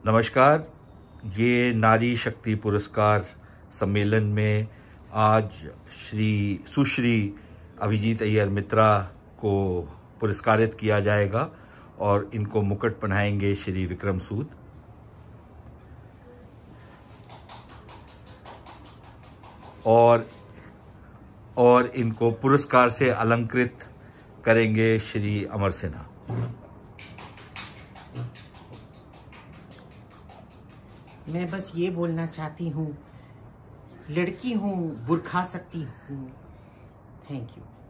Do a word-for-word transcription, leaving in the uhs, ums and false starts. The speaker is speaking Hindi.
नमस्कार। ये नारी शक्ति पुरस्कार सम्मेलन में आज श्री सुश्री अभिजीत अय्यर मित्रा को पुरस्कारित किया जाएगा और इनको मुकुट पहनाएंगे श्री विक्रम सूद। और और इनको पुरस्कार से अलंकृत करेंगे श्री अमर सिन्हा। मैं बस ये बोलना चाहती हूँ, लड़की हूँ, बुर्खा सकती हूँ। Thank you.